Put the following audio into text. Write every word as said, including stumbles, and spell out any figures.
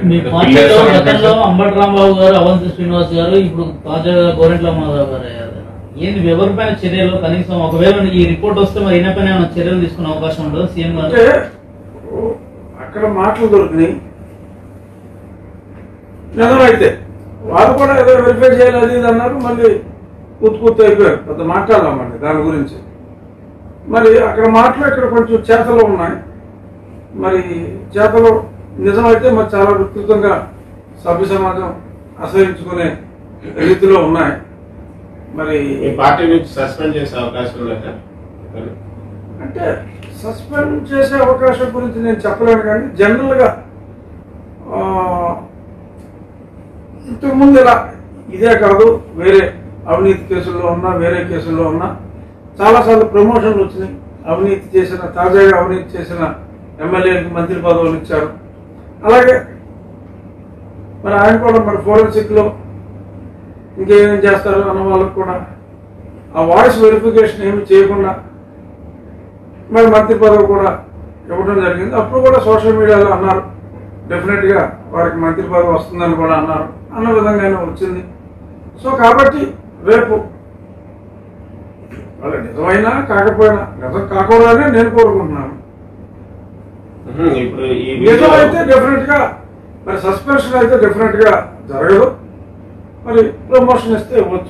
మీ పార్టీలో గతంలో అంబటి రాంబాబు గారు, అవంతి శ్రీనివాస్ గారు, ఇప్పుడు తాజాగా గోరెంట్ల మాధవ్ గారు అయ్యారు. ఏంది ఎవరిపైన చర్యలు? కనీసం ఒకవేళ ఈ రిపోర్ట్ వస్తే మరి ఈయన పైన ఏమైనా చర్యలు తీసుకునే అవకాశం ఉండదు సీఎం గారు? అక్కడ మాటలు దొరికినాయి నిజమైతే వాళ్ళు కూడా ఏదో వెరిఫై చేయాలి అది ఇది అన్నారు. మళ్ళీ కూతుకూతు అయిపోయారు, పెద్ద మాట్లాడదామండి దాని గురించి. మరి అక్కడ మాటలు ఇక్కడ కొంచెం చేతలు ఉన్నాయి. మరి చేతలు నిజమైతే మరి చాలా విస్తృతంగా సభ్య సమాజం అసహించుకునే రీతిలో ఉన్నాయి. మరి పార్టీ నుంచి సస్పెండ్ చేసే అవకాశం లేదా? అంటే సస్పెండ్ చేసే అవకాశం గురించి నేను చెప్పలేను, కానీ జనరల్గా ఇంతకుముందు ఇలా ఇదే కాదు వేరే అవినీతి కేసుల్లో ఉన్నా వేరే కేసుల్లో ఉన్నా చాలాసార్లు ప్రమోషన్లు వచ్చినాయి. అవినీతి చేసిన తాజాగా అవినీతి చేసిన ఎమ్మెల్యేలకు మంత్రి పదవులు ఇచ్చారు. అలాగే మరి ఆయన కూడా మరి ఫోరెన్సిక్లో ఇంకేమేం చేస్తారు అన్న వాళ్ళకు కూడా ఆ వాయిస్ వెరిఫికేషన్ ఏమి చేయకుండా మరి మంత్రి పదవి కూడా ఇవ్వడం జరిగింది. అప్పుడు కూడా సోషల్ మీడియాలో అన్నారు డెఫినెట్గా వారికి మంత్రి పదవి వస్తుందని కూడా అన్నారు. అన్న విధంగానే వచ్చింది. సో కాబట్టి రేపు వాళ్ళ నిజమైనా కాకపోయినా, నిజం కాకూడదనే నేను కోరుకుంటున్నాను. నిజమైతే డెఫినెట్ గా మరి సస్పెన్షన్ అయితే డెఫినెట్ గా జరగదు. మరి ప్రమోషన్ ఇస్తే ఇవ్వచ్చు.